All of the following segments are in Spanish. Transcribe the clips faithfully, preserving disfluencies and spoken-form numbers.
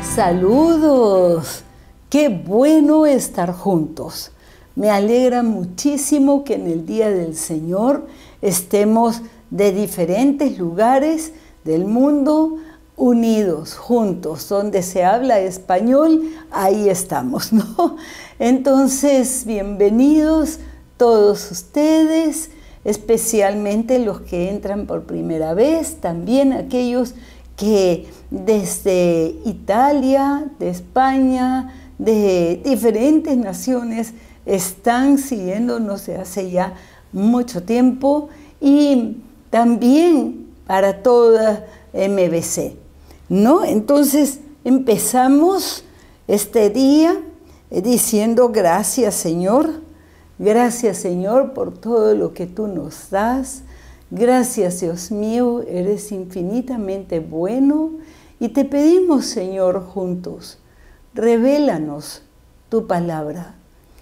Saludos, qué bueno estar juntos. Me alegra muchísimo que en el Día del Señor estemos de diferentes lugares del mundo unidos, juntos. Donde se habla español, ahí estamos, ¿no? Entonces, bienvenidos todos ustedes, especialmente los que entran por primera vez, también aquellos que desde Italia, de España, de diferentes naciones están siguiéndonos desde hace ya mucho tiempo, y también para toda M B C, ¿no? Entonces empezamos este día diciendo gracias, Señor, gracias, Señor, por todo lo que tú nos das. Gracias, Dios mío, eres infinitamente bueno, y te pedimos, Señor, juntos, revélanos tu palabra,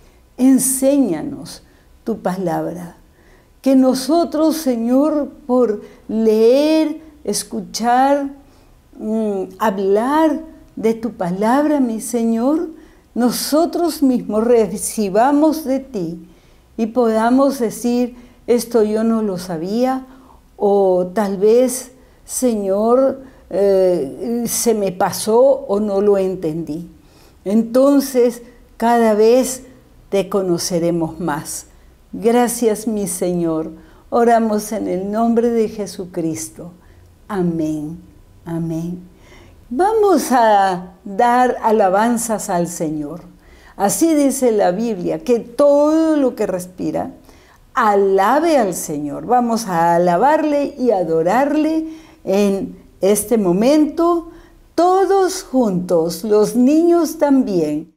enséñanos tu palabra, que nosotros, Señor, por leer, escuchar, mmm, hablar de tu palabra, mi Señor, nosotros mismos recibamos de ti y podamos decir, esto yo no lo sabía, o tal vez, Señor, eh, se me pasó o no lo entendí. Entonces, cada vez te conoceremos más. Gracias, mi Señor. Oramos en el nombre de Jesucristo. Amén. Amén. Vamos a dar alabanzas al Señor. Así dice la Biblia, que todo lo que respira, alabe al Señor. Vamos a alabarle y adorarle en este momento, todos juntos, los niños también.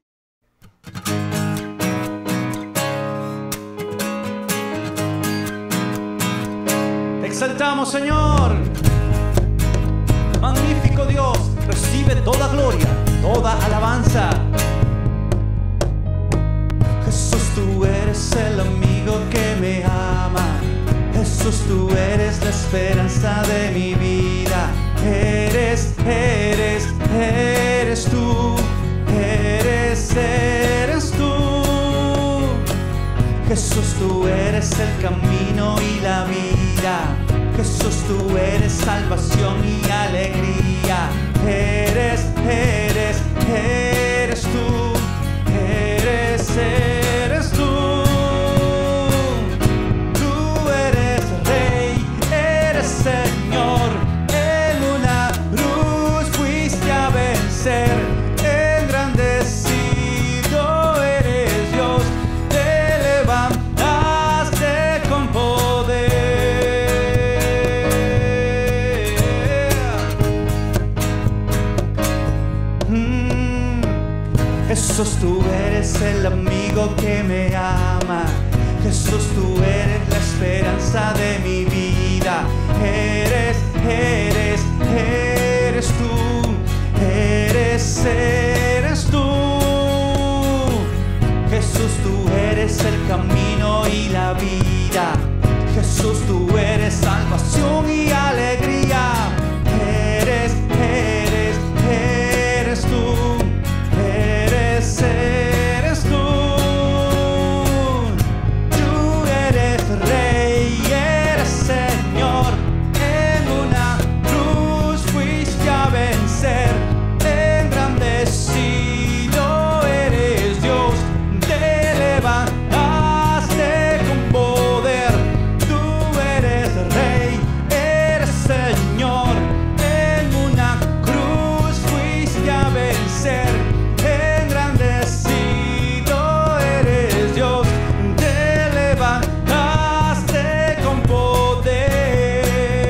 Te exaltamos, Señor. Magnífico Dios, recibe toda gloria, toda alabanza. Jesús, tú eres el amigo que me ama. Jesús, tú eres la esperanza de mi vida. Eres, eres, eres tú. Eres, eres tú. Jesús, tú eres el camino y la vida. Jesús, tú eres salvación y alegría. Eres, eres, eres tú. Eres, eres tú. Tú eres Rey, eres Señor. En una cruz fuiste a vencer. Engrandecido eres Dios. Te levantaste con poder. Mm. Jesús, tú eres el amigo que me ama. Jesús, tú eres la esperanza de mi vida. Eres, eres, eres tú. Eres, eres tú. Jesús, tú eres el camino y la vida. Jesús, tú eres salvación y alegría. Eres, eres, eres tú. Eres, eres tú. Tú eres Rey, eres Señor. En una cruz fuiste a vencer. Engrandecido eres Dios. Te levantaste con poder. Tú eres Rey, eres Señor. En una cruz fuiste a vencer. Engrandecido eres Dios. Te levantaste con poder.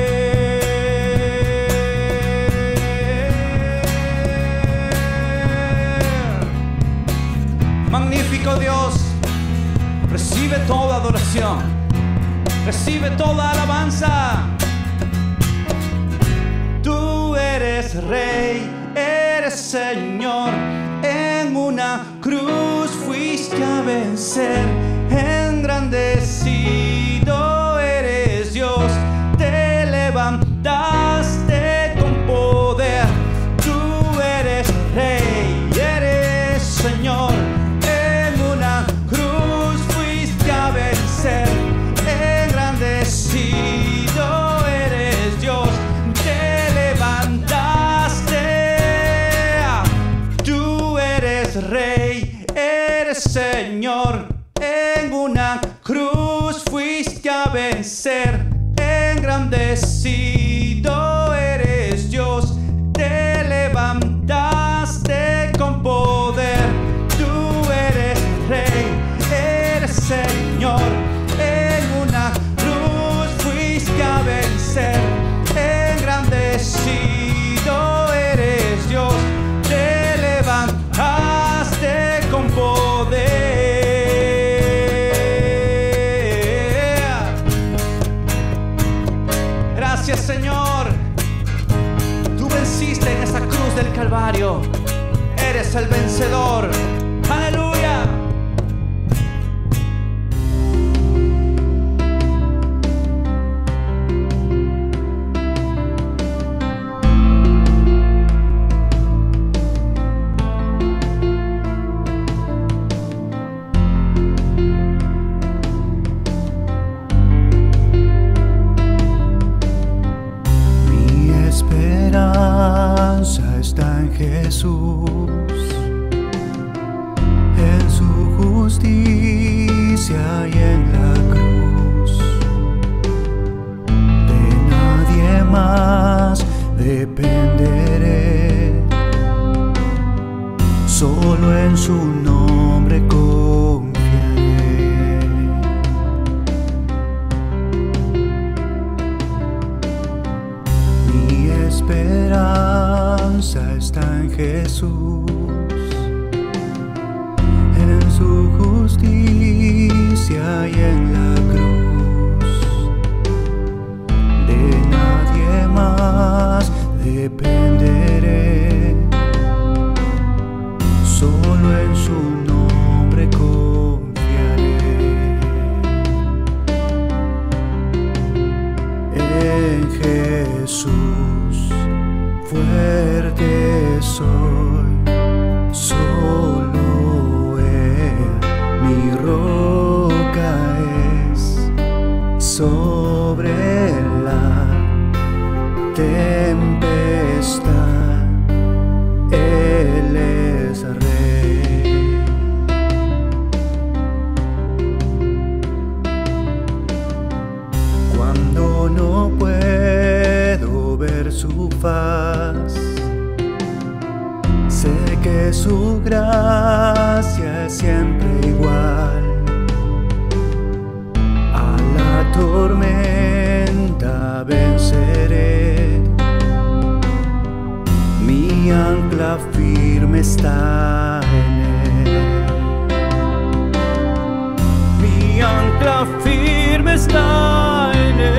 Magnífico Dios, recibe toda adoración, recibe toda alabanza. Tú eres Rey, eres Señor. En una cruz fuiste a vencer. Engrandecido eres Dios. Te levantaste con poder. Tú eres Rey. vencer. Engrandecido eres Dios, te levantaste con poder. Tú eres Rey, eres Señor, en una cruz fuiste a vencer. Engrandecido eres Dios, te levantaste con poder. Gracias, Señor. Tú venciste en esa cruz del Calvario. Eres el vencedor. Aleluya. Está en Jesús, en su justicia y en la cruz. De nadie más dependeré, solo en su nombre confiaré. Mi esperanza está en Jesús, en su justicia y en la cruz. De nadie más dependeré, solo en su nombre confiaré. En Jesús fuerte soy, solo Él mi roca es. Sobre la tempestad Él es Rey. Cuando no puedo ver su faz, sé que su gracia es siempre igual. A la tormenta venceré, mi ancla firme está en Él. Mi ancla firme está en Él.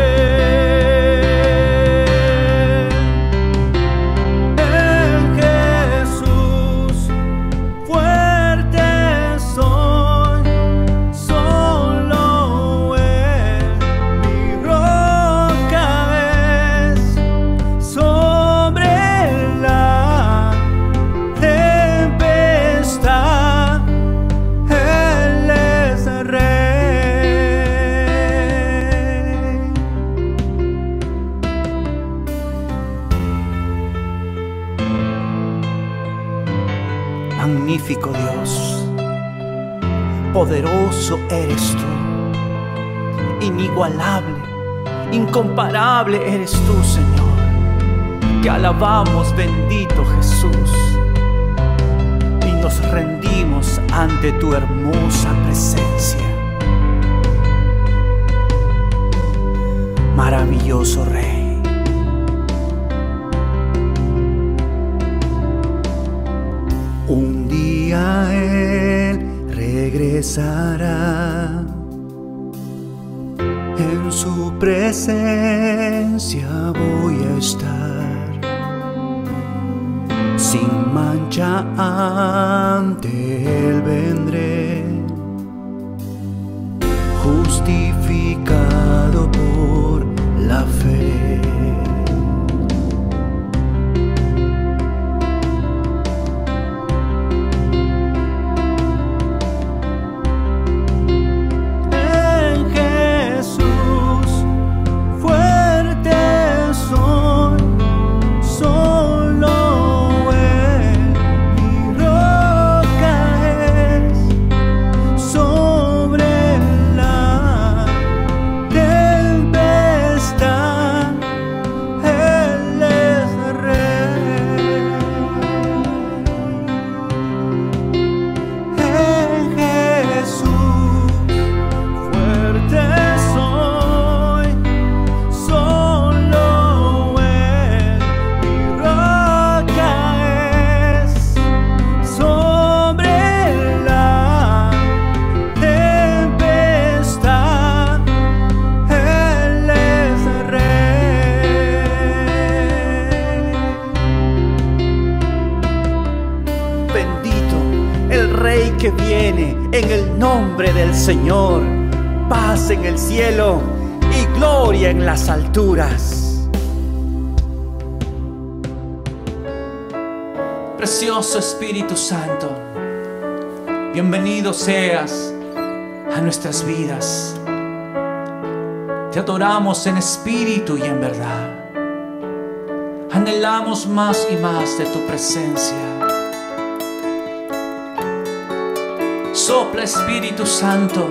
Magnífico Dios, poderoso eres tú, inigualable, incomparable eres tú, Señor. Te alabamos, bendito Jesús, y nos rendimos ante tu hermosa presencia. Maravilloso Rey. Un día Él regresará, en su presencia voy a estar, sin mancha ante Él vendré, justificado por la fe. que viene en el nombre del Señor. Paz en el cielo y gloria en las alturas. Precioso Espíritu Santo, bienvenido seas a nuestras vidas. Te adoramos en espíritu y en verdad. Anhelamos más y más de tu presencia. Sopla, Espíritu Santo,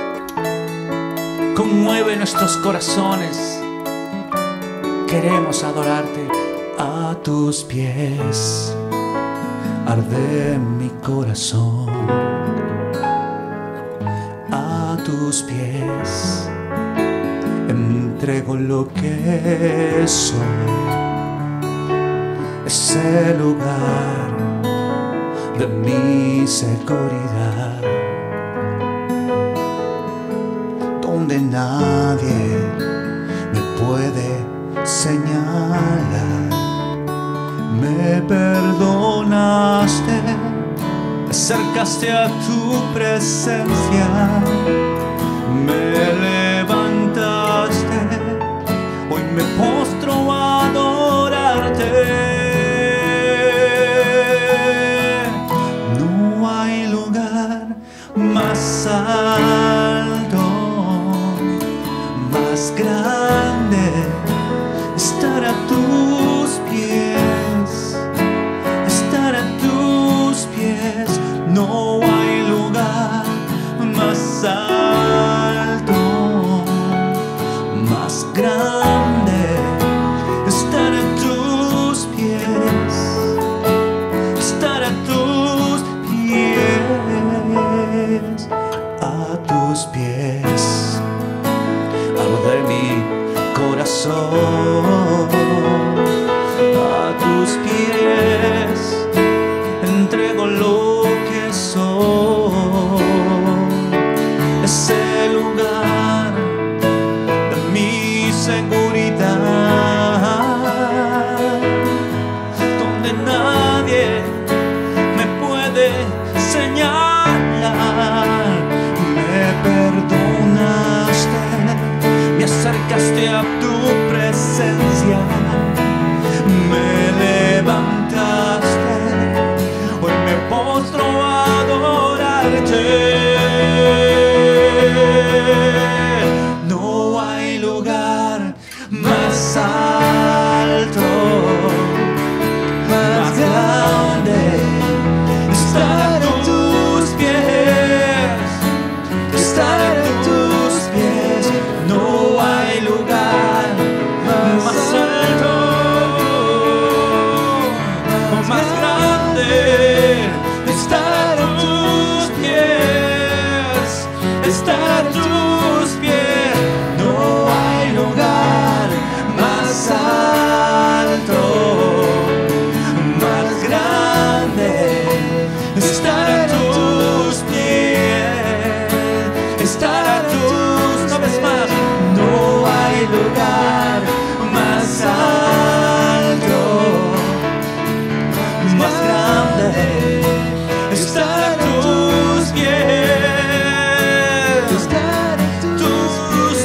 conmueve nuestros corazones. Queremos adorarte. A tus pies arde mi corazón. A tus pies entrego lo que soy. Es el lugar de mi seguridad, donde nadie me puede señalar. Me perdonaste, me acercaste a tu presencia, me levantaste, hoy me postro a adorarte. No hay lugar más alto, más grande, estar a tus pies, estar a tus pies. No hay lugar más alto, más grande, estar a tus pies, estar a tus pies, a tus pies arde mi corazón. A tus pies entrego lo que soy. Es el lugar de mi seguridad, donde nadie me puede señalar. Me perdonaste, me acercaste a tu presencia, me levantaste, hoy me postro a adorarte. No hay lugar más alto, más grande, estar a tus pies, estar a tus pies. No hay lugar más alto, más grande, estar a tus pies, estar a tus pies. No hay lugar más alto, más grande, estar a tus pies, estar a tus, una vez más. No hay lugar más alto, más grande, estar a tus pies, estar a tus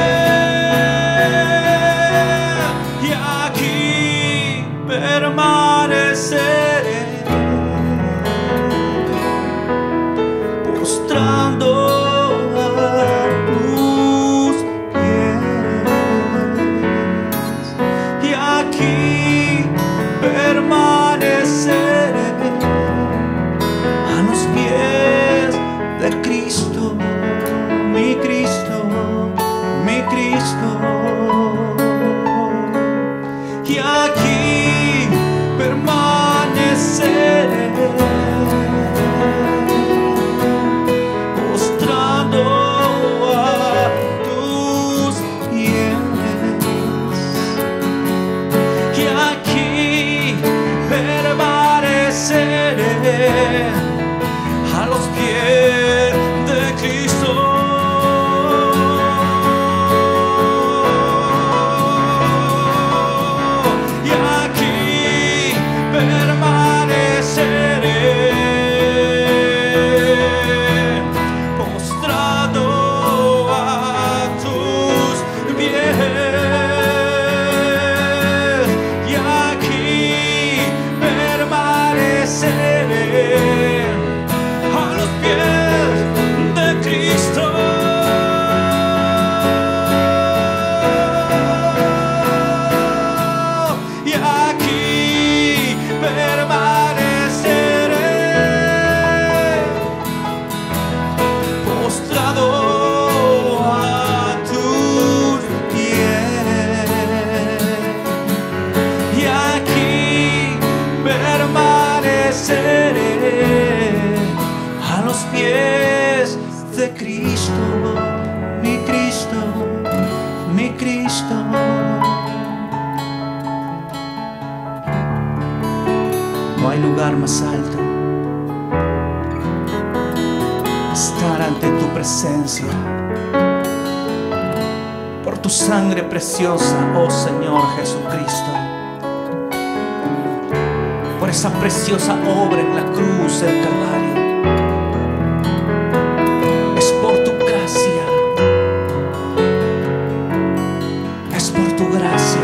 pies. Y aquí permaneceré, postrando a tus pies. Y aquí permaneceré a los pies de Cristo, mi Cristo, mi Cristo. Y aquí permaneceré, postrando a tus pies. Y aquí permaneceré a los pies de Cristo. Y aquí permaneceré mi Cristo. No hay lugar más alto. Estar ante tu presencia. Por tu sangre preciosa, oh Señor Jesucristo. Por esa preciosa obra en la cruz del Calvario. Es por tu gracia. Es por tu gracia.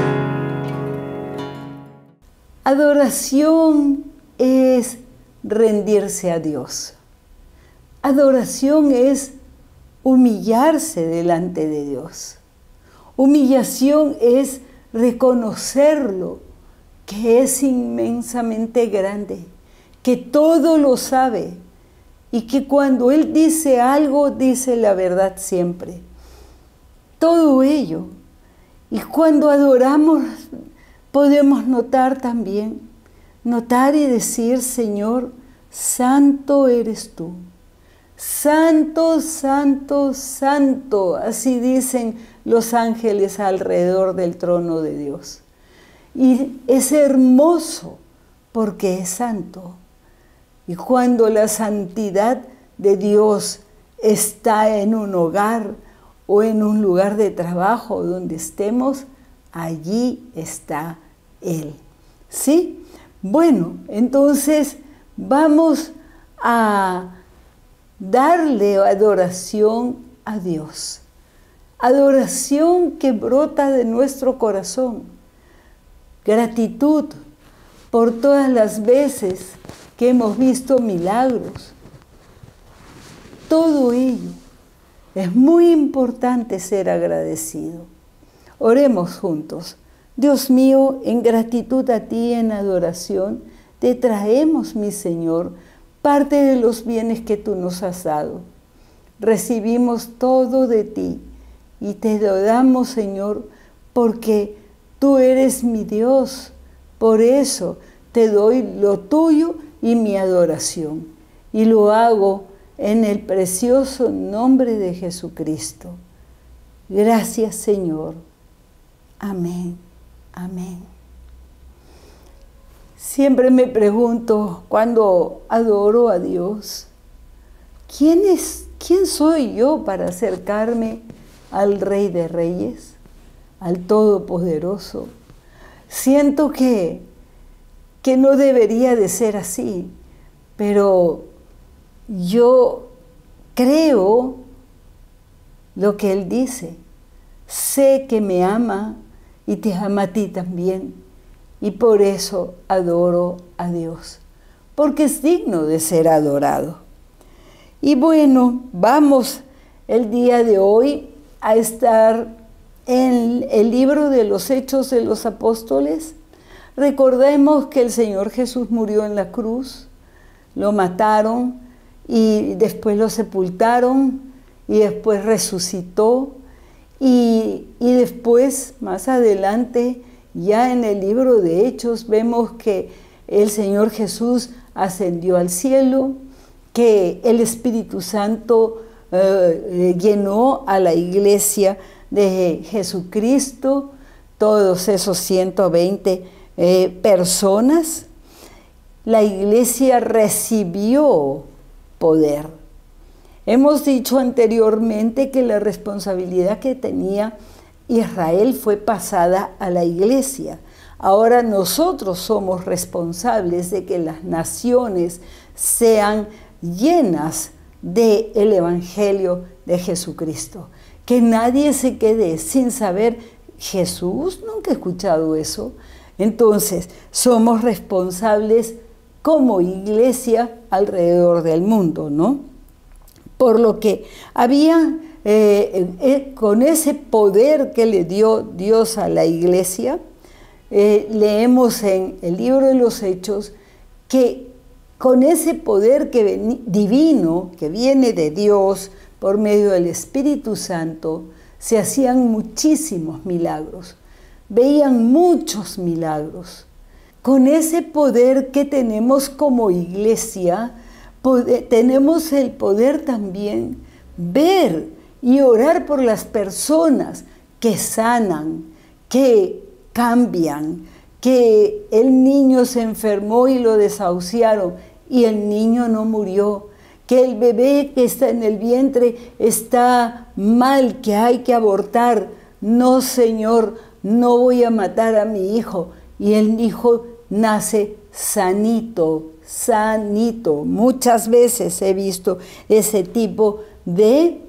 Adoración es rendirse a Dios. Adoración es humillarse delante de Dios. Humillación es reconocerlo, que es inmensamente grande, que todo lo sabe y que cuando Él dice algo, dice la verdad siempre. Todo ello. Y cuando adoramos, podemos notar también, notar y decir, Señor, santo eres tú. Santo, santo, santo, así dicen los ángeles alrededor del trono de Dios. Y es hermoso porque es santo. Y cuando la santidad de Dios está en un hogar o en un lugar de trabajo donde estemos, allí está Él. ¿Sí? Bueno, entonces vamos a darle adoración a Dios. Adoración que brota de nuestro corazón. Gratitud por todas las veces que hemos visto milagros. Todo ello. Es muy importante ser agradecido. Oremos juntos. Dios mío, en gratitud a ti, en adoración, te traemos, mi Señor, parte de los bienes que tú nos has dado. Recibimos todo de ti y te lo damos, Señor, porque tú eres mi Dios. Por eso te doy lo tuyo y mi adoración. Y lo hago en el precioso nombre de Jesucristo. Gracias, Señor. Amén. Amén. Siempre me pregunto cuando adoro a Dios, ¿quién es, quién soy yo para acercarme al Rey de Reyes, al Todopoderoso? Siento que, que no debería de ser así, pero yo creo lo que Él dice. Sé que me ama y te ama a ti también. Y por eso adoro a Dios, porque es digno de ser adorado. Y bueno, vamos el día de hoy a estar en el libro de los Hechos de los Apóstoles. Recordemos que el Señor Jesús murió en la cruz, lo mataron y después lo sepultaron y después resucitó y, y después, más adelante, ya en el libro de Hechos vemos que el Señor Jesús ascendió al cielo, que el Espíritu Santo eh, llenó a la iglesia de Jesucristo, todos esos ciento veinte eh, personas. La iglesia recibió poder. Hemos dicho anteriormente que la responsabilidad que tenía Israel fue pasada a la iglesia. Ahora nosotros somos responsables de que las naciones sean llenas del Evangelio de Jesucristo. Que nadie se quede sin saber, Jesús, nunca he escuchado eso. Entonces, somos responsables como iglesia alrededor del mundo, ¿no? Por lo que había, eh, eh, con ese poder que le dio Dios a la iglesia, eh, leemos en el libro de los Hechos que con ese poder que divino, que viene de Dios por medio del Espíritu Santo, se hacían muchísimos milagros, veían muchos milagros. Con ese poder que tenemos como iglesia, poder, tenemos el poder también ver y orar por las personas que sanan, que cambian, que el niño se enfermó y lo desahuciaron y el niño no murió, que el bebé que está en el vientre está mal, que hay que abortar. No, Señor, no voy a matar a mi hijo. Y el hijo nace sanito, sanito. Muchas veces he visto ese tipo de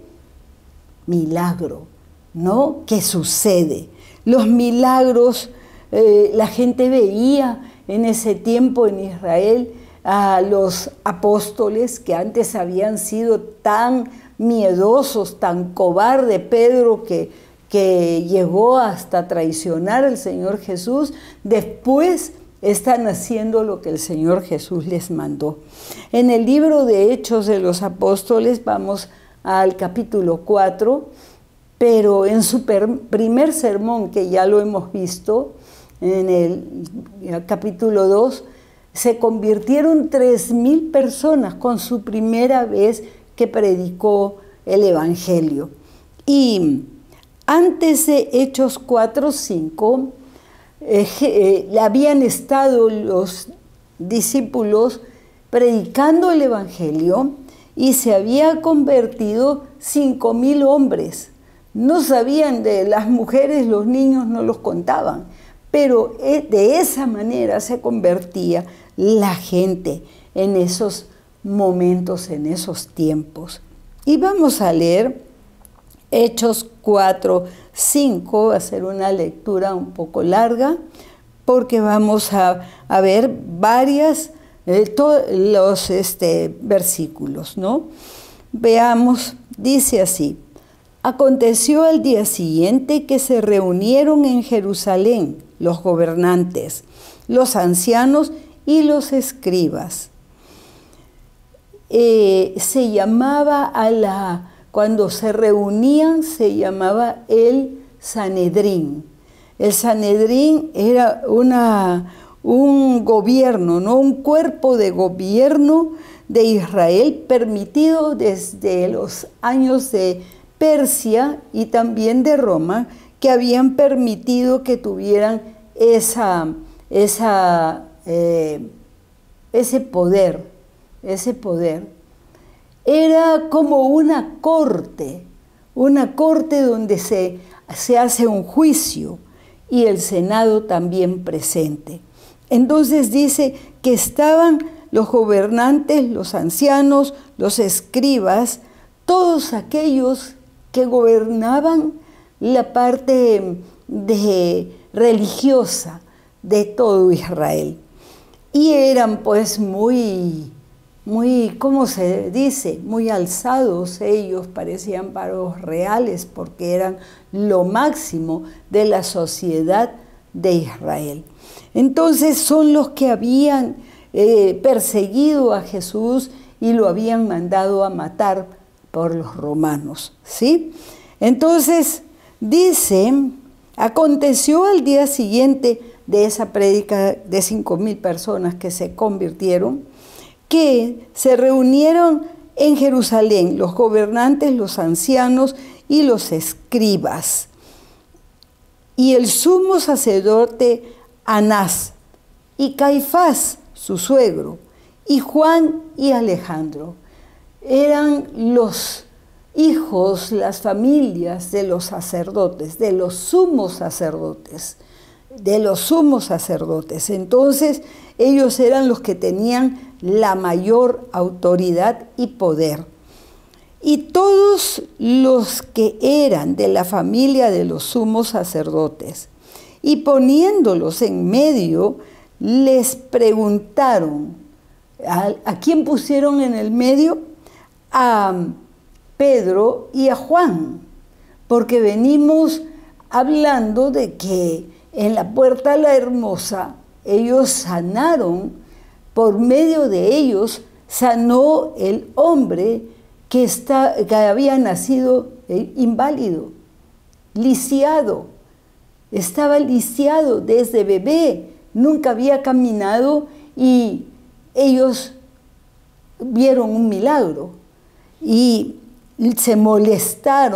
milagro, ¿no? Que sucede. Los milagros, eh, la gente veía en ese tiempo en Israel a los apóstoles que antes habían sido tan miedosos, tan cobarde. Pedro que, que llegó hasta traicionar al Señor Jesús, después están haciendo lo que el Señor Jesús les mandó. En el libro de Hechos de los Apóstoles, vamos al capítulo cuatro, pero en su primer sermón, que ya lo hemos visto, en el, el capítulo dos, se convirtieron tres mil personas con su primera vez que predicó el Evangelio. Y antes de Hechos cuatro, cinco, eh, eh, habían estado los discípulos predicando el Evangelio y se había convertido cinco mil hombres. No sabían de las mujeres, los niños no los contaban, pero de esa manera se convertía la gente en esos momentos, en esos tiempos. Y vamos a leer Hechos cuatro, cinco, va a ser una lectura un poco larga, porque vamos a, a ver varias, eh, todos los este, versículos, ¿no? Veamos, dice así: aconteció al día siguiente que se reunieron en Jerusalén los gobernantes, los ancianos y los escribas. Eh, se llamaba a la, cuando se reunían, se llamaba el Sanedrín. El Sanedrín era una, un gobierno, ¿no? Un cuerpo de gobierno de Israel permitido desde los años de Persia y también de Roma, que habían permitido que tuvieran esa, esa, eh, ese poder, ese poder. Era como una corte, una corte donde se, se hace un juicio y el Senado también presente. Entonces dice que estaban los gobernantes, los ancianos, los escribas, todos aquellos que gobernaban la parte de religiosa de todo Israel. Y eran pues muy, muy, ¿cómo se dice? Muy alzados ellos, parecían varos reales, porque eran lo máximo de la sociedad de Israel. Entonces son los que habían eh, perseguido a Jesús y lo habían mandado a matar por los romanos, ¿sí? Entonces dice, aconteció al día siguiente de esa prédica de cinco mil personas que se convirtieron, que se reunieron en Jerusalén los gobernantes, los ancianos y los escribas, y el sumo sacerdote Anás, y Caifás, su suegro, y Juan y Alejandro. Eran los hijos, las familias de los sacerdotes, de los sumos sacerdotes, de los sumos sacerdotes. Entonces, ellos eran los que tenían la mayor autoridad y poder. Y todos los que eran de la familia de los sumos sacerdotes, y poniéndolos en medio, les preguntaron, ¿a, a quién pusieron en el medio? A Pedro y a Juan, porque venimos hablando de que en la Puerta la Hermosa ellos sanaron, por medio de ellos sanó el hombre que, está, que había nacido inválido, lisiado, estaba lisiado desde bebé, nunca había caminado, y ellos vieron un milagro y se molestaron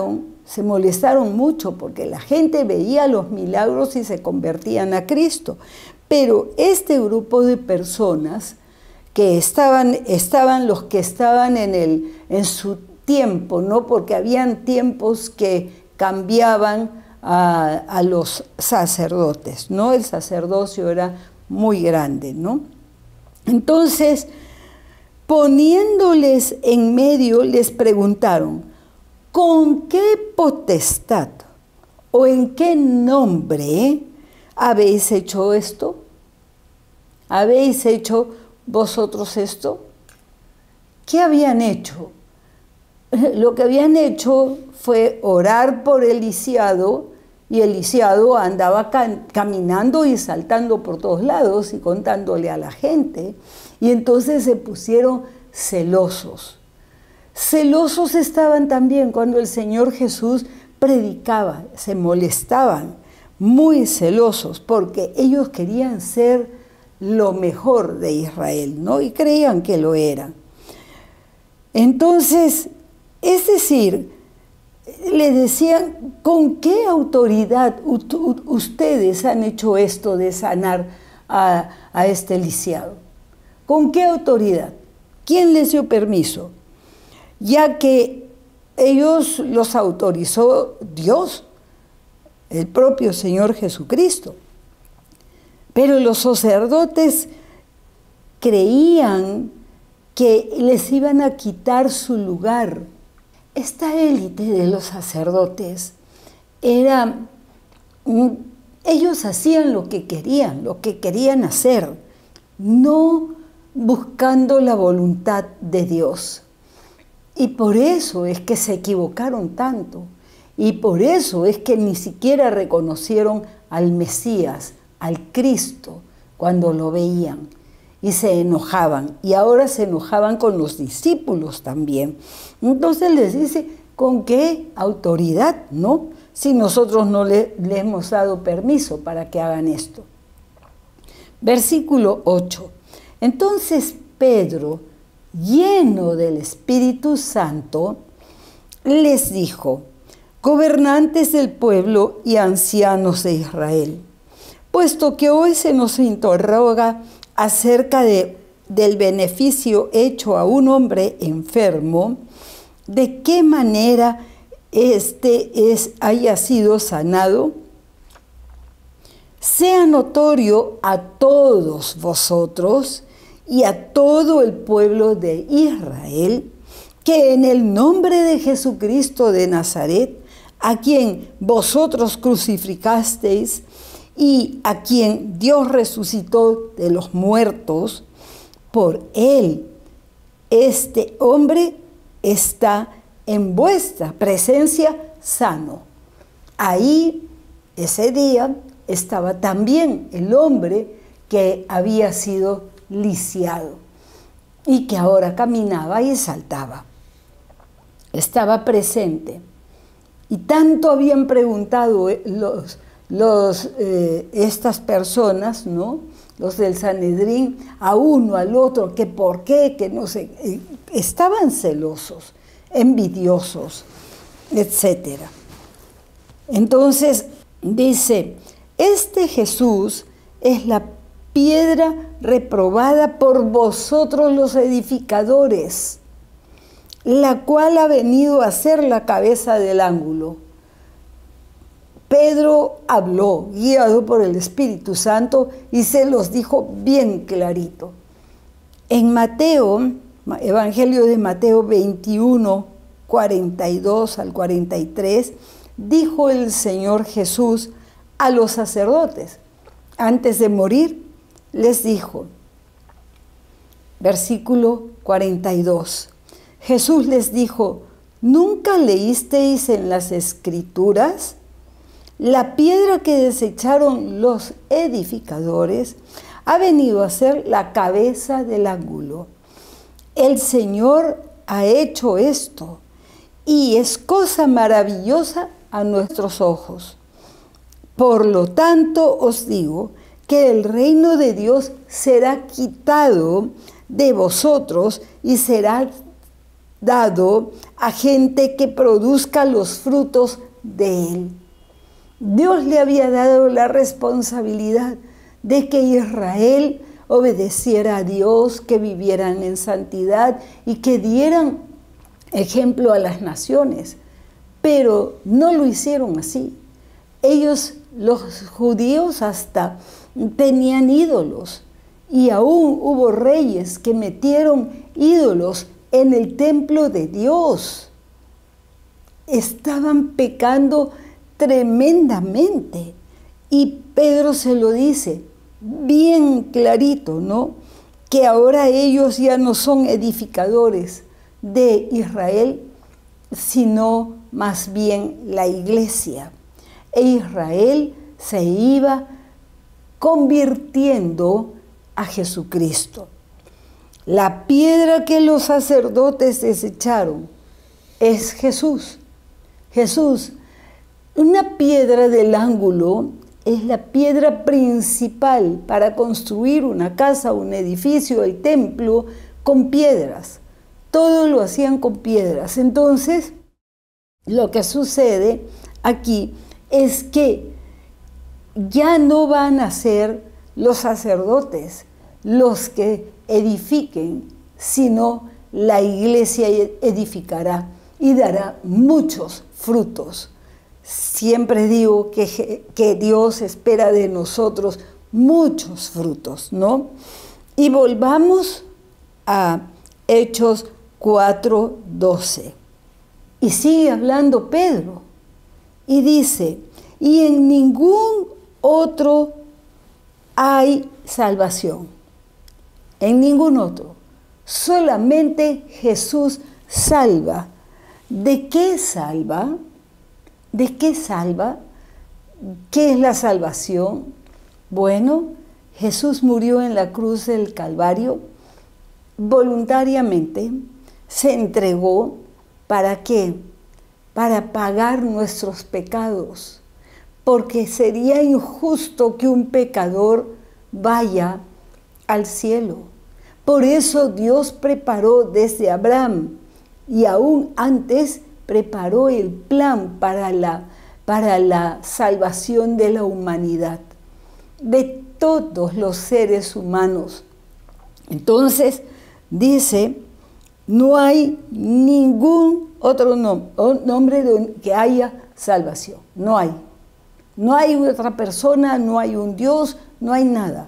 se molestaron mucho porque la gente veía los milagros y se convertían a Cristo. Pero este grupo de personas que estaban, estaban los que estaban en, el, en su tiempo, ¿no? Porque habían tiempos que cambiaban a, a los sacerdotes, ¿no? El sacerdocio era muy grande, ¿no? Entonces, poniéndoles en medio, les preguntaron, ¿con qué potestad o en qué nombre habéis hecho esto? ¿Habéis hecho vosotros esto? ¿Qué habían hecho? Lo que habían hecho fue orar por el lisiado, y el lisiado andaba ca- caminando y saltando por todos lados y contándole a la gente. Y entonces se pusieron celosos. Celosos estaban también cuando el Señor Jesús predicaba, se molestaban, muy celosos, porque ellos querían ser lo mejor de Israel, ¿no? Y creían que lo eran. Entonces, es decir, le decían, ¿con qué autoridad ustedes han hecho esto de sanar a, a este lisiado? ¿Con qué autoridad? ¿Quién les dio permiso? Ya que ellos los autorizó Dios, el propio Señor Jesucristo. Pero los sacerdotes creían que les iban a quitar su lugar. Esta élite de los sacerdotes era, ellos hacían lo que querían, lo que querían hacer, no buscando la voluntad de Dios. Y por eso es que se equivocaron tanto, y por eso es que ni siquiera reconocieron al Mesías, al Cristo, cuando lo veían. Y se enojaban, y ahora se enojaban con los discípulos también. Entonces les dice, ¿con qué autoridad, no? Si nosotros no le, le hemos dado permiso para que hagan esto. Versículo ocho. Entonces Pedro, lleno del Espíritu Santo, les dijo, gobernantes del pueblo y ancianos de Israel, puesto que hoy se nos interroga acerca de, del beneficio hecho a un hombre enfermo, de qué manera éste es, haya sido sanado, sea notorio a todos vosotros y a todo el pueblo de Israel, que en el nombre de Jesucristo de Nazaret, a quien vosotros crucificasteis, y a quien Dios resucitó de los muertos, por él, este hombre está en vuestra presencia sano. Ahí, ese día, estaba también el hombre que había sido lisiado y que ahora caminaba y saltaba. Estaba presente. Y tanto habían preguntado los Los, eh, estas personas, ¿no? Los del Sanedrín, a uno, al otro, que por qué, que no sé, eh, estaban celosos, envidiosos, etcétera. Entonces dice, este Jesús es la piedra reprobada por vosotros los edificadores, la cual ha venido a ser la cabeza del ángulo. Pedro habló, guiado por el Espíritu Santo, y se los dijo bien clarito. En Mateo, Evangelio de Mateo veintiuno, cuarenta y dos al cuarenta y tres, dijo el Señor Jesús a los sacerdotes, antes de morir, les dijo, versículo cuarenta y dos, Jesús les dijo, ¿nunca leísteis en las Escrituras? La piedra que desecharon los edificadores ha venido a ser la cabeza del ángulo. El Señor ha hecho esto y es cosa maravillosa a nuestros ojos. Por lo tanto os digo que el reino de Dios será quitado de vosotros y será dado a gente que produzca los frutos de él. Dios le había dado la responsabilidad de que Israel obedeciera a Dios, que vivieran en santidad y que dieran ejemplo a las naciones. Pero no lo hicieron así. Ellos, los judíos, hasta tenían ídolos. Y aún hubo reyes que metieron ídolos en el templo de Dios. Estaban pecando tremendamente. Y Pedro se lo dice bien clarito, ¿no? Que ahora ellos ya no son edificadores de Israel, sino más bien la iglesia. E Israel se iba convirtiendo a Jesucristo. La piedra que los sacerdotes desecharon es Jesús. Jesús, una piedra del ángulo, es la piedra principal para construir una casa, un edificio, el templo, con piedras. Todo lo hacían con piedras. Entonces, lo que sucede aquí es que ya no van a ser los sacerdotes los que edifiquen, sino la iglesia edificará y dará muchos frutos. Siempre digo que, que Dios espera de nosotros muchos frutos, ¿no? Y volvamos a Hechos cuatro doce. Y sigue hablando Pedro y dice, y en ningún otro hay salvación, en ningún otro, solamente Jesús salva. ¿De qué salva? ¿De qué salva? ¿Qué es la salvación? Bueno, Jesús murió en la cruz del Calvario voluntariamente, se entregó. ¿Para qué? Para pagar nuestros pecados, porque sería injusto que un pecador vaya al cielo. Por eso Dios preparó desde Abraham y aún antes preparó el plan para la, para la salvación de la humanidad, de todos los seres humanos. Entonces, dice, no hay ningún otro nom- nombre de que haya salvación. No hay. No hay otra persona, no hay un Dios, no hay nada.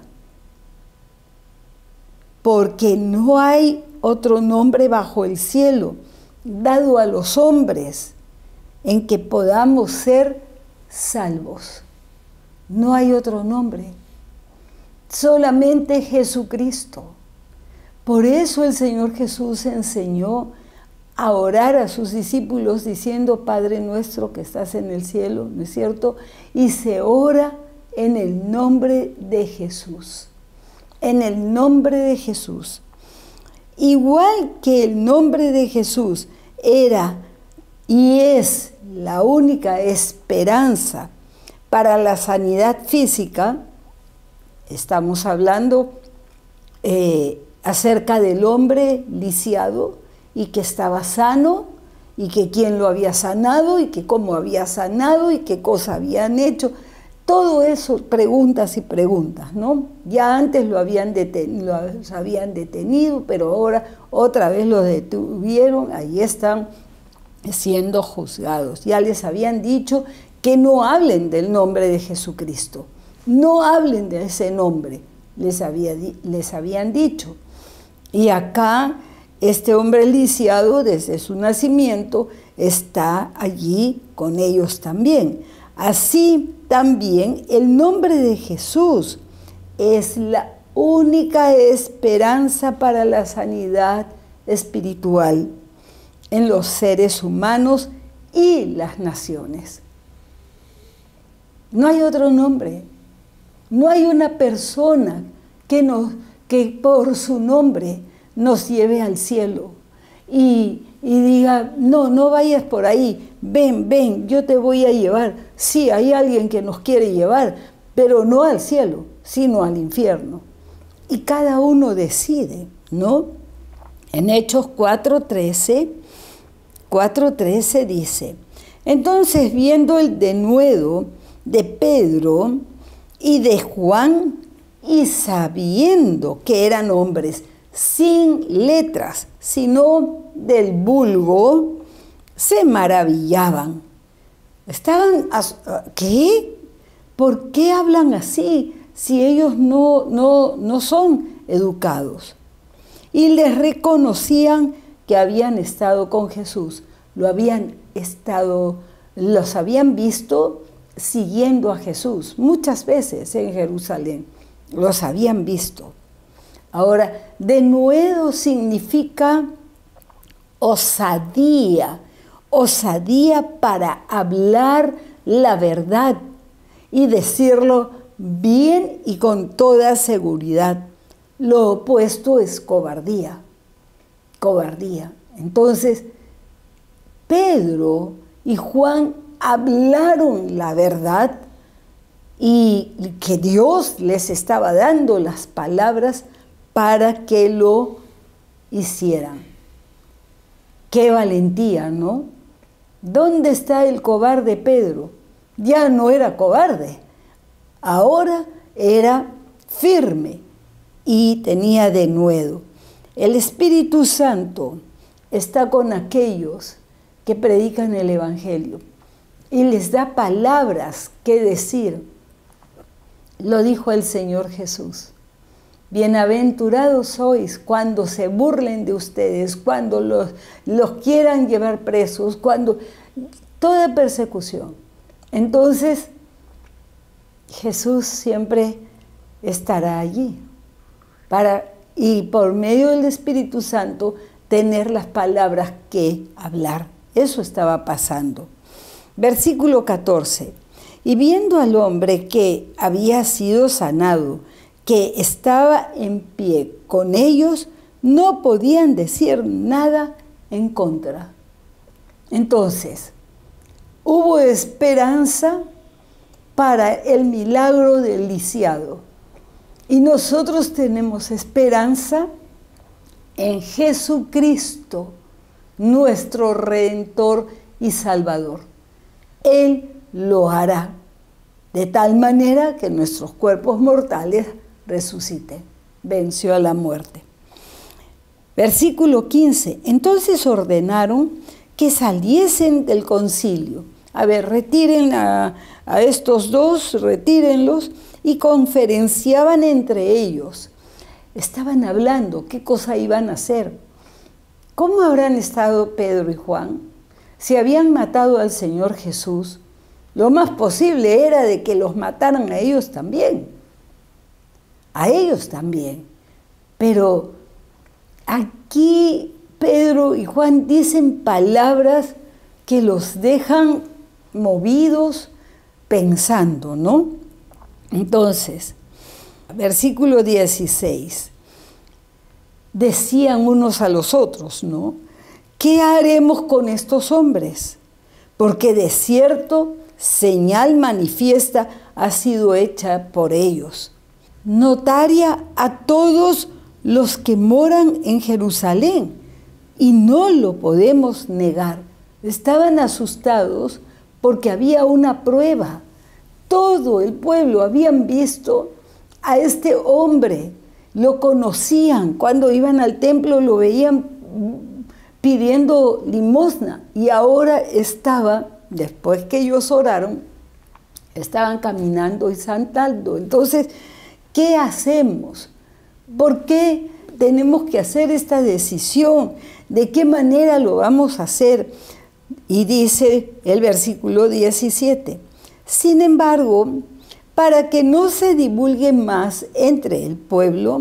Porque no hay otro nombre bajo el cielo dado a los hombres en que podamos ser salvos. No hay otro nombre. Solamente Jesucristo. Por eso el Señor Jesús enseñó a orar a sus discípulos diciendo, Padre nuestro que estás en el cielo, ¿no es cierto? Y se ora en el nombre de Jesús. En el nombre de Jesús. Igual que el nombre de Jesús era y es la única esperanza para la sanidad física, estamos hablando eh, acerca del hombre lisiado y que estaba sano y que quién lo había sanado y que cómo había sanado y qué cosa habían hecho. Todo eso, preguntas y preguntas, ¿no? Ya antes lo habían, deten- lo habían detenido, pero ahora otra vez lo detuvieron, ahí están siendo juzgados. Ya les habían dicho que no hablen del nombre de Jesucristo, no hablen de ese nombre, les, había, les habían dicho. Y acá este hombre lisiado desde su nacimiento está allí con ellos también. Así también el nombre de Jesús es la única esperanza para la sanidad espiritual en los seres humanos y las naciones. No hay otro nombre, no hay una persona que, nos, que por su nombre nos lleve al cielo y, y diga, no, no vayas por ahí, ven, ven, yo te voy a llevar. Sí, hay alguien que nos quiere llevar, pero no al cielo, sino al infierno. Y cada uno decide, ¿no? En Hechos cuatro trece cuatro trece dice: entonces, viendo el denuedo de Pedro y de Juan, y sabiendo que eran hombres sin letras, sino del vulgo, se maravillaban. Estaban, ¿qué? ¿Por qué hablan así si ellos no, no, no son educados? Y les reconocían que habían estado con Jesús, lo habían estado, los habían visto siguiendo a Jesús muchas veces en Jerusalén, los habían visto. Ahora, denuedo significa osadía, osadía para hablar la verdad y decirlo bien y con toda seguridad. Lo opuesto es cobardía, cobardía. Entonces, Pedro y Juan hablaron la verdad y que Dios les estaba dando las palabras para que lo hicieran. ¡Qué valentía!, ¿no? ¿Dónde está el cobarde Pedro? Ya no era cobarde, ahora era firme y tenía denuedo. El Espíritu Santo está con aquellos que predican el Evangelio y les da palabras que decir. Lo dijo el Señor Jesús: bienaventurados sois cuando se burlen de ustedes, cuando los, los quieran llevar presos, cuando toda persecución. Entonces, Jesús siempre estará allí para, y por medio del Espíritu Santo, tener las palabras que hablar. Eso estaba pasando. Versículo catorce. Y viendo al hombre que había sido sanado, que estaba en pie con ellos, no podían decir nada en contra. Entonces, hubo esperanza para el milagro del lisiado. Y nosotros tenemos esperanza en Jesucristo, nuestro Redentor y Salvador. Él lo hará, de tal manera que nuestros cuerpos mortales resuciten. Venció a la muerte. Versículo quince. Entonces ordenaron que saliesen del concilio. A ver, retiren a, a estos dos, retírenlos, y conferenciaban entre ellos. Estaban hablando qué cosa iban a hacer. ¿Cómo habrán estado Pedro y Juan? Si habían matado al Señor Jesús, lo más posible era de que los mataran a ellos también. A ellos también. Pero aquí Pedro y Juan dicen palabras que los dejan movidos pensando, ¿no? Entonces, versículo dieciséis. Decían unos a los otros, ¿no? ¿Qué haremos con estos hombres? Porque de cierto señal manifiesta ha sido hecha por ellos, notaria a todos los que moran en Jerusalén, y no lo podemos negar. Estaban asustados porque había una prueba. Todo el pueblo habían visto a este hombre, lo conocían. Cuando iban al templo lo veían pidiendo limosna, y ahora estaba, después que ellos oraron, estaban caminando y saltando. Entonces, ¿qué hacemos? ¿Por qué tenemos que hacer esta decisión? ¿De qué manera lo vamos a hacer? Y dice el versículo diecisiete. Sin embargo, para que no se divulgue más entre el pueblo,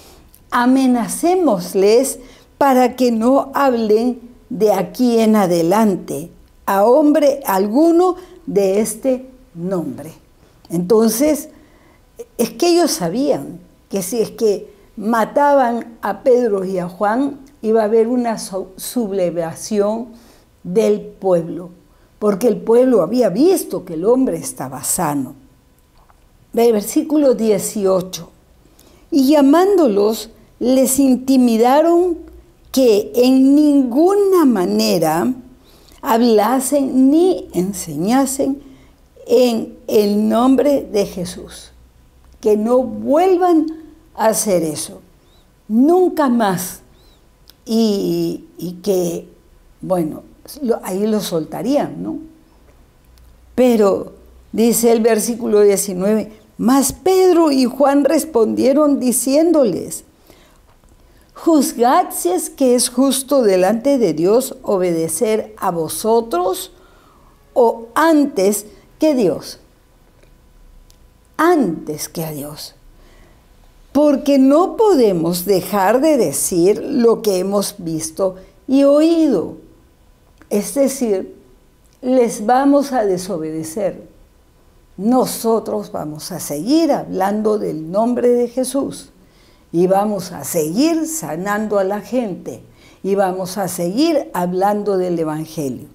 amenacémosles para que no hablen de aquí en adelante a hombre alguno de este nombre. Entonces, es que ellos sabían que si es que mataban a Pedro y a Juan, iba a haber una sublevación del pueblo, porque el pueblo había visto que el hombre estaba sano. Versículo dieciocho. Y llamándolos, les intimidaron que en ninguna manera hablasen ni enseñasen en el nombre de Jesús. Que no vuelvan a hacer eso, nunca más. Y, y que, bueno, lo, ahí lo soltarían, ¿no? Pero dice el versículo diecinueve, mas Pedro y Juan respondieron diciéndoles, juzgad si es que es justo delante de Dios obedecer a vosotros o antes que Dios. Antes que a Dios. Porque no podemos dejar de decir lo que hemos visto y oído. Es decir, les vamos a desobedecer. Nosotros vamos a seguir hablando del nombre de Jesús. Y vamos a seguir sanando a la gente. Y vamos a seguir hablando del Evangelio.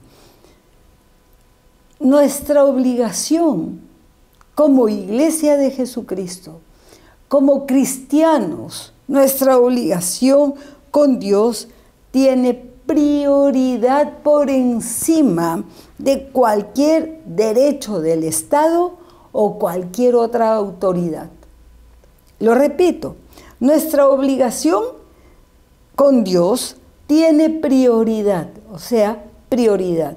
Nuestra obligación como Iglesia de Jesucristo, como cristianos, nuestra obligación con Dios tiene prioridad por encima de cualquier derecho del Estado o cualquier otra autoridad. Lo repito, nuestra obligación con Dios tiene prioridad, o sea, prioridad.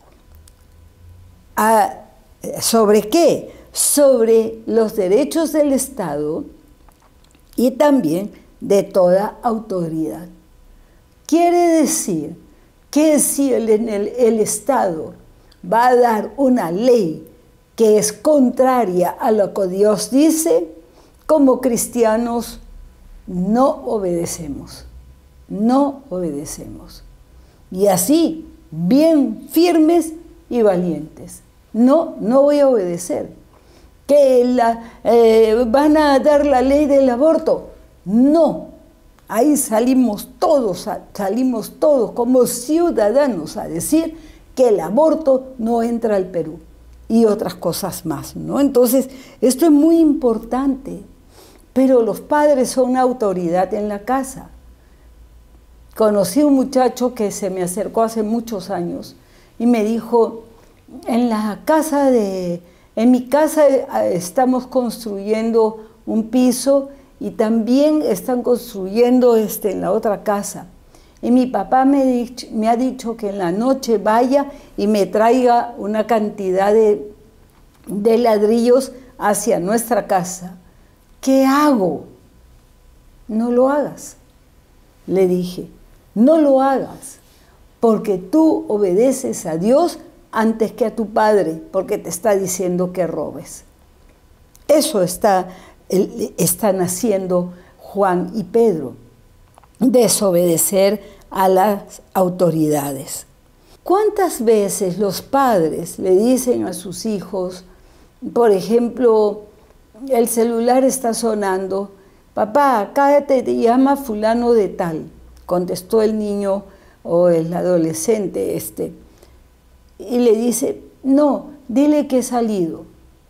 ¿A, ¿Sobre qué? Sobre los derechos del Estado y también de toda autoridad. Quiere decir que si el, el, el Estado va a dar una ley que es contraria a lo que Dios dice, como cristianos no obedecemos, no obedecemos. Y así, bien firmes y valientes. No, no voy a obedecer. Que la, eh, van a dar la ley del aborto. No, ahí salimos todos, salimos todos como ciudadanos a decir que el aborto no entra al Perú y otras cosas más, ¿no? Entonces, esto es muy importante, pero los padres son autoridad en la casa. Conocí un muchacho que se me acercó hace muchos años y me dijo, en la casa de... En mi casa estamos construyendo un piso y también están construyendo este, en la otra casa. Y mi papá me, me ha dicho que en la noche vaya y me traiga una cantidad de, de ladrillos hacia nuestra casa. ¿Qué hago? No lo hagas, le dije. No lo hagas, porque tú obedeces a Dios antes que a tu padre, porque te está diciendo que robes. Eso está, están haciendo Juan y Pedro, desobedecer a las autoridades. ¿Cuántas veces los padres le dicen a sus hijos, por ejemplo, el celular está sonando, papá, acá te llama fulano de tal, contestó el niño o el adolescente este, y le dice, no, dile que he salido.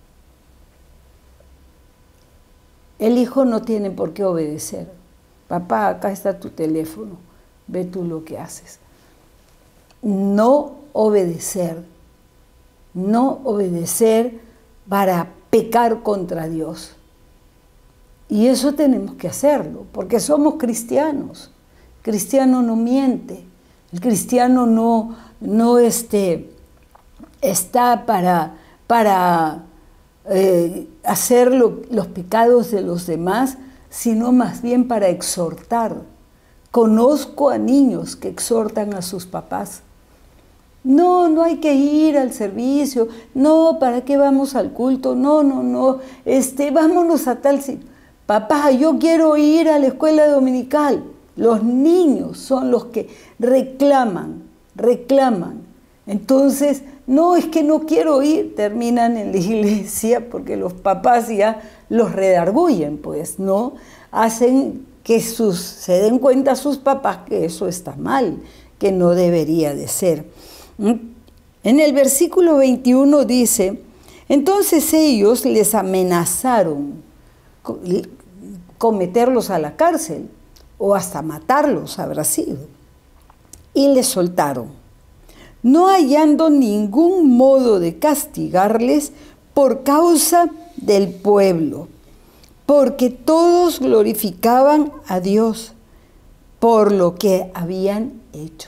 El hijo no tiene por qué obedecer. Papá, acá está tu teléfono, ve tú lo que haces. No obedecer, no obedecer para pecar contra Dios. Y eso tenemos que hacerlo, porque somos cristianos. El cristiano no miente, el cristiano no, no este, está para, para eh, hacer lo, los pecados de los demás, sino más bien para exhortar. Conozco a niños que exhortan a sus papás. No, no hay que ir al servicio, no, ¿para qué vamos al culto? No, no, no, este, vámonos a tal sitio. Papá, yo quiero ir a la escuela dominical. Los niños son los que reclaman, reclaman. Entonces, no, es que no quiero ir, terminan en la iglesia porque los papás ya los redargüyen, pues, ¿no? Hacen que sus, se den cuenta sus papás que eso está mal, que no debería de ser. En el versículo veintiuno dice, entonces ellos les amenazaron con meterlos a la cárcel o hasta matarlos habrá sido, y les soltaron. no hallando ningún modo de castigarles por causa del pueblo, porque todos glorificaban a Dios por lo que habían hecho,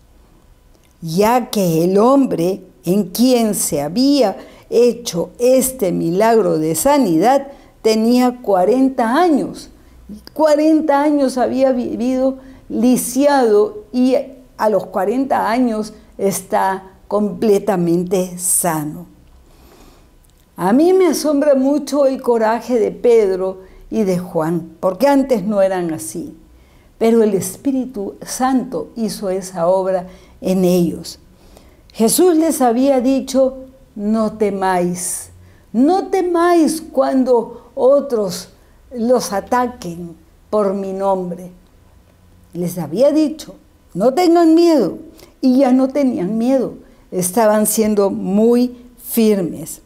ya que el hombre en quien se había hecho este milagro de sanidad tenía cuarenta años. cuarenta años había vivido lisiado y a los cuarenta años está completamente sano. A mí me asombra mucho el coraje de Pedro y de Juan, porque antes no eran así. Pero el Espíritu Santo hizo esa obra en ellos. Jesús les había dicho, no temáis, no temáis cuando otros los ataquen por mi nombre. Les había dicho, no tengan miedo, y ya no tenían miedo, estaban siendo muy firmes.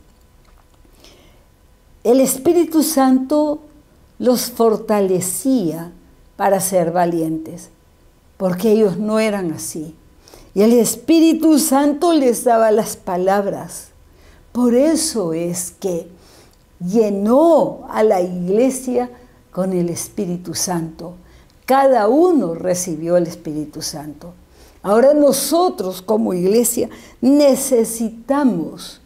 El Espíritu Santo los fortalecía para ser valientes, porque ellos no eran así. Y el Espíritu Santo les daba las palabras. Por eso es que llenó a la iglesia con el Espíritu Santo. Cada uno recibió el Espíritu Santo. Ahora nosotros como iglesia necesitamos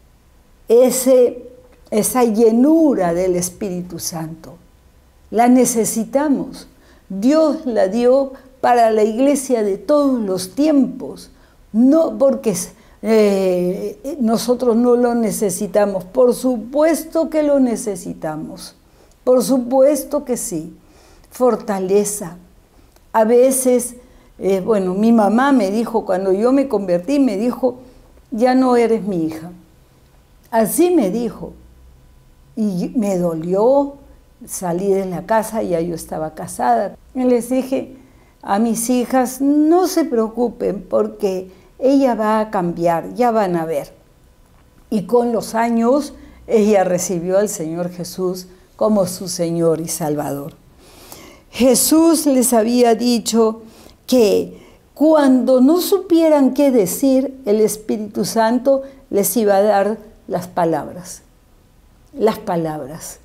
ese, esa llenura del Espíritu Santo. La necesitamos. Dios la dio para la iglesia de todos los tiempos, no porque eh, nosotros no lo necesitamos. Por supuesto que lo necesitamos, por supuesto que sí. Fortaleza. A veces, eh, bueno, mi mamá me dijo, cuando yo me convertí, me dijo, ya no eres mi hija. Así me dijo. Y me dolió, salí de la casa, ya yo estaba casada. Y les dije a mis hijas, no se preocupen porque ella va a cambiar, ya van a ver. Y con los años, ella recibió al Señor Jesús como su Señor y Salvador. Jesús les había dicho que cuando no supieran qué decir, el Espíritu Santo les iba a dar las palabras. Las palabras.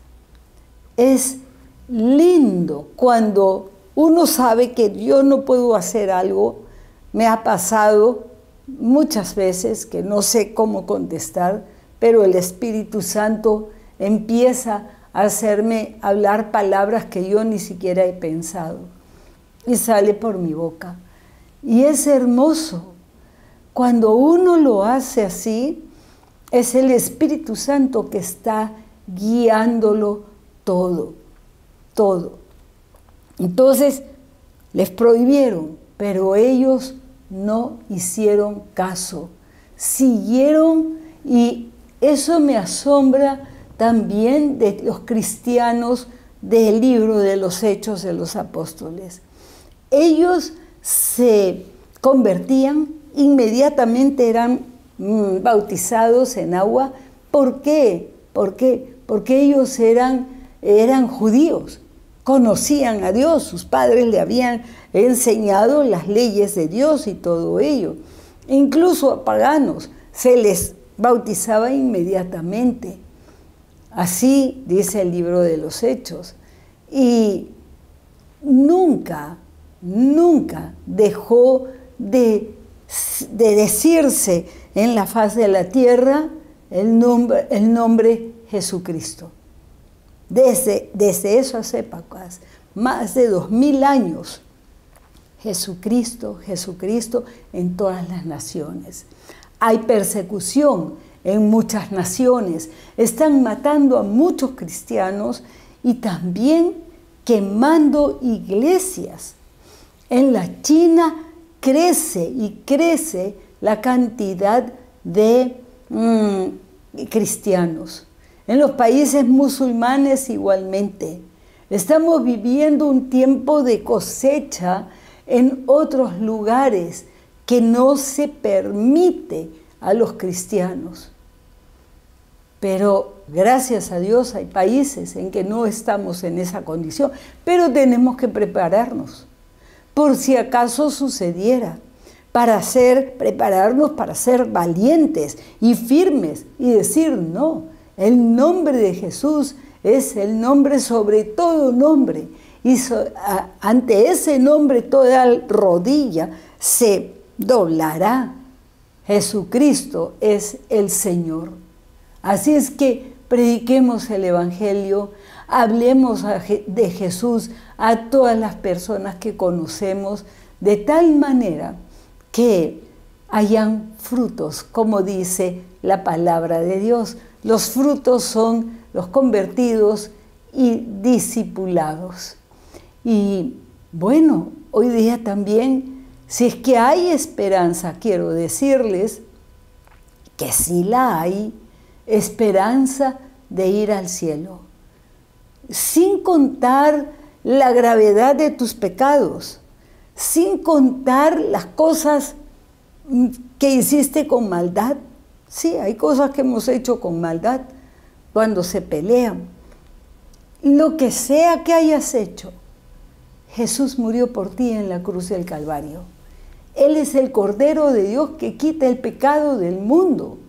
Es lindo cuando uno sabe que yo no puedo hacer algo. Me ha pasado muchas veces que no sé cómo contestar, pero el Espíritu Santo empieza a hacerme hablar palabras que yo ni siquiera he pensado y sale por mi boca. Y es hermoso. Cuando uno lo hace así, es el Espíritu Santo que está guiándolo todo, todo. Entonces, les prohibieron, pero ellos no hicieron caso. Siguieron, y eso me asombra también de los cristianos del libro de los Hechos de los Apóstoles. Ellos se convertían, inmediatamente eran mm, bautizados en agua. ¿Por qué? ¿Por qué? Porque ellos eran, eran judíos, conocían a Dios, sus padres le habían enseñado las leyes de Dios y todo ello. Incluso a paganos se les bautizaba inmediatamente. Así dice el libro de los Hechos. Y nunca, nunca dejó de, de decirse en la faz de la tierra el nombre, el nombre Jesucristo. Desde, desde esas épocas, más de dos mil años, Jesucristo, Jesucristo en todas las naciones. Hay persecución en muchas naciones, están matando a muchos cristianos y también quemando iglesias. En la China crece y crece la cantidad de mmm, cristianos. En los países musulmanes igualmente. Estamos viviendo un tiempo de cosecha en otros lugares que no se permite a los cristianos. Pero gracias a Dios hay países en que no estamos en esa condición, pero tenemos que prepararnos por si acaso sucediera. para ser, prepararnos para ser valientes y firmes y decir no. El nombre de Jesús es el nombre sobre todo nombre. Y so, a, ante ese nombre toda rodilla se doblará. Jesucristo es el Señor. Así es que prediquemos el Evangelio, hablemos de Jesús a todas las personas que conocemos, de tal manera que hayan frutos, como dice la palabra de Dios. Los frutos son los convertidos y discipulados. Y bueno, hoy día también, si es que hay esperanza, quiero decirles que sí la hay, esperanza de ir al cielo, sin contar la gravedad de tus pecados, sin contar las cosas que hiciste con maldad. Sí, hay cosas que hemos hecho con maldad cuando se pelean. Lo que sea que hayas hecho, Jesús murió por ti en la cruz del Calvario. Él es el Cordero de Dios que quita el pecado del mundo.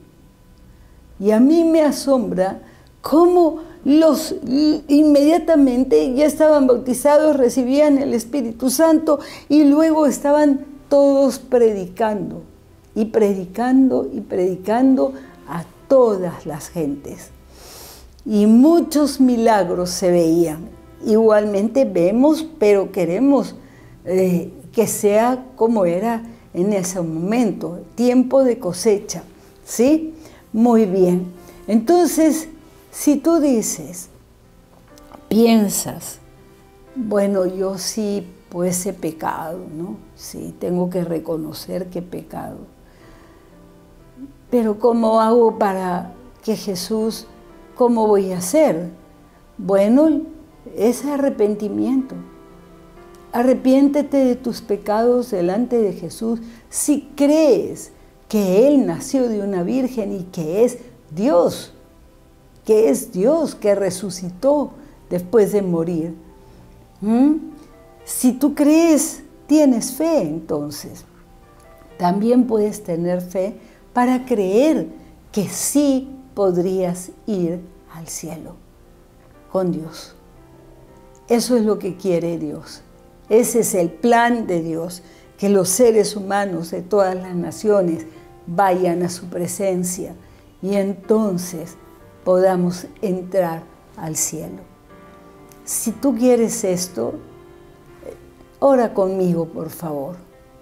Y a mí me asombra cómo los inmediatamente ya estaban bautizados, recibían el Espíritu Santo y luego estaban todos predicando y predicando y predicando a todas las gentes. Y muchos milagros se veían. Igualmente vemos, pero queremos eh, que sea como era en ese momento, tiempo de cosecha, ¿sí? Muy bien. Entonces, si tú dices, piensas, bueno, yo sí pues he pecado, ¿no? Sí, tengo que reconocer que he pecado. Pero ¿cómo hago para que Jesús, cómo voy a hacer? Bueno, es arrepentimiento. Arrepiéntete de tus pecados delante de Jesús si crees que Él nació de una virgen y que es Dios, que es Dios que resucitó después de morir. ¿Mm? Si tú crees, tienes fe, entonces también puedes tener fe para creer que sí podrías ir al cielo con Dios. Eso es lo que quiere Dios. Ese es el plan de Dios, que los seres humanos de todas las naciones vayan a su presencia y entonces podamos entrar al cielo. Si tú quieres esto, ora conmigo, por favor.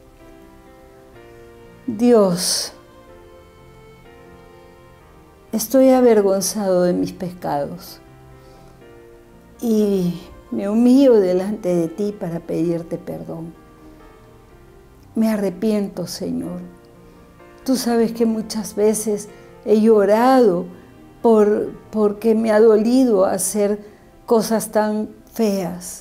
Dios, estoy avergonzado de mis pecados y me humillo delante de ti para pedirte perdón. Me arrepiento, Señor. Tú sabes que muchas veces he llorado por, porque me ha dolido hacer cosas tan feas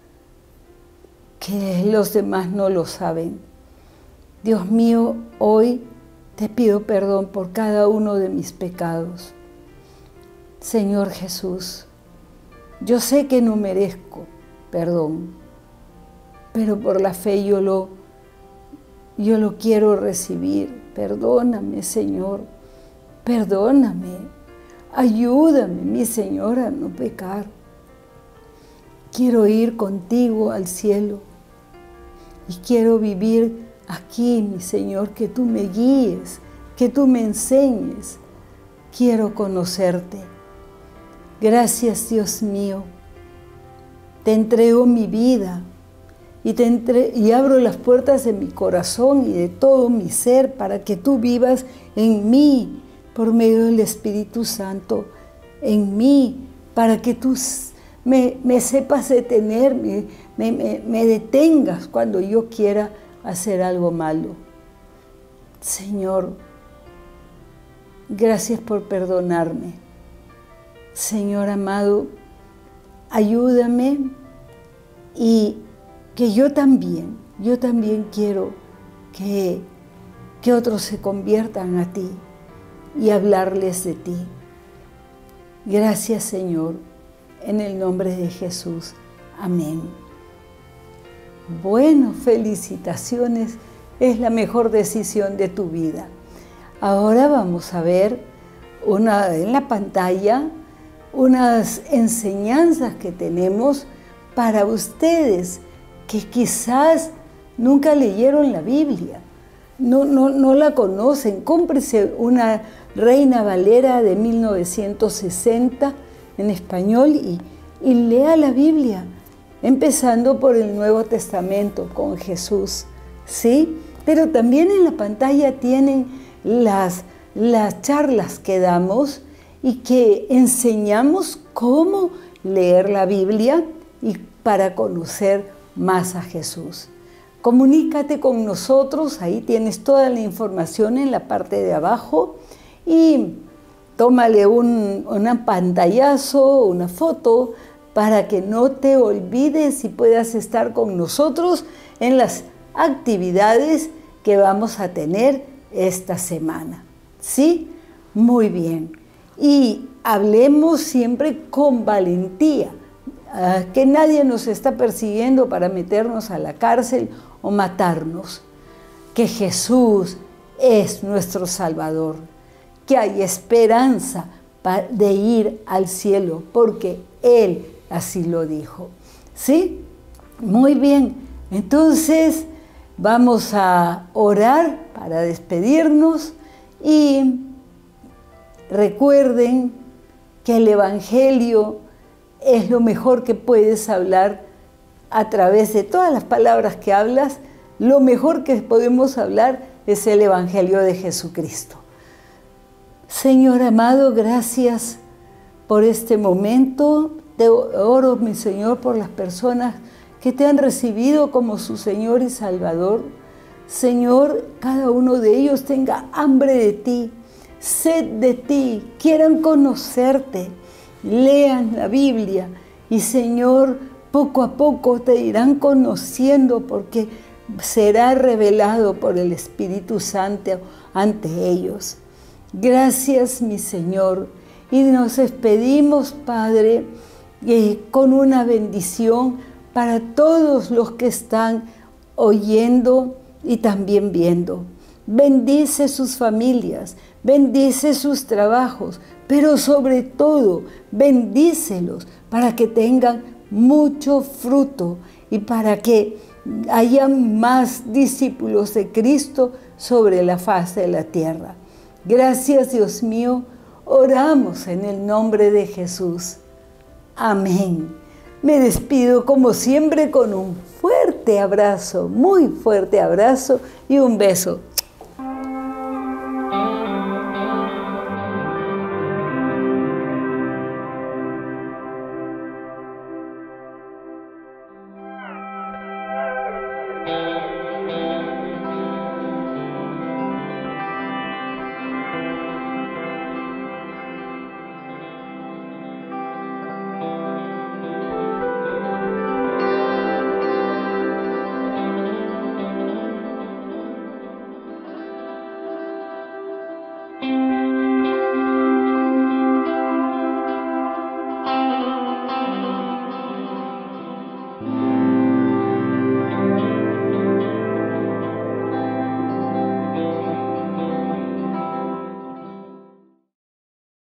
que los demás no lo saben. Dios mío, hoy te pido perdón por cada uno de mis pecados. Señor Jesús, yo sé que no merezco perdón, pero por la fe yo lo, yo lo quiero recibir. Perdóname, Señor, perdóname. Ayúdame, mi Señor, a no pecar. Quiero ir contigo al cielo y quiero vivir aquí, mi Señor, que tú me guíes, que tú me enseñes. Quiero conocerte. Gracias, Dios mío. Te entrego mi vida y, te entre y abro las puertas de mi corazón y de todo mi ser para que tú vivas en mí por medio del Espíritu Santo, en mí, para que tú me, me sepas detener, me, me, me detengas cuando yo quiera hacer algo malo. Señor, gracias por perdonarme. Señor amado, ayúdame y que yo también, yo también quiero que, que otros se conviertan a ti y hablarles de ti. Gracias, Señor, en el nombre de Jesús. Amén. Bueno, felicitaciones. es la mejor decisión de tu vida. Ahora vamos a ver una, en la pantalla unas enseñanzas que tenemos para ustedes que quizás nunca leyeron la Biblia, no, no, no la conocen. Cómprese una Reina Valera de mil novecientos sesenta en español y, y lea la Biblia, empezando por el Nuevo Testamento con Jesús, ¿sí? Pero también en la pantalla tienen las, las charlas que damos y que enseñamos cómo leer la Biblia y para conocer más a Jesús. Comunícate con nosotros, ahí tienes toda la información en la parte de abajo y tómale un, un pantallazo, una foto, para que no te olvides y puedas estar con nosotros en las actividades que vamos a tener esta semana. ¿Sí? Muy bien. Y hablemos siempre con valentía, uh, que nadie nos está persiguiendo para meternos a la cárcel o matarnos. Que Jesús es nuestro Salvador, que hay esperanza de ir al cielo, porque Él así lo dijo. ¿Sí? Muy bien. Entonces, vamos a orar para despedirnos y recuerden que el Evangelio es lo mejor que puedes hablar a través de todas las palabras que hablas. Lo mejor que podemos hablar es el Evangelio de Jesucristo. Señor amado, gracias por este momento. Te oro, mi Señor, por las personas que te han recibido como su Señor y Salvador. Señor, cada uno de ellos tenga hambre de ti, sed de ti, quieran conocerte, lean la Biblia y, Señor, poco a poco te irán conociendo porque será revelado por el Espíritu Santo ante ellos. Gracias, mi Señor, y nos despedimos, Padre, eh, con una bendición para todos los que están oyendo y también viendo. Bendice sus familias, bendice sus trabajos, pero sobre todo, bendícelos para que tengan mucho fruto y para que haya más discípulos de Cristo sobre la faz de la tierra. Gracias, Dios mío, oramos en el nombre de Jesús. Amén. Me despido como siempre con un fuerte abrazo, muy fuerte abrazo y un beso.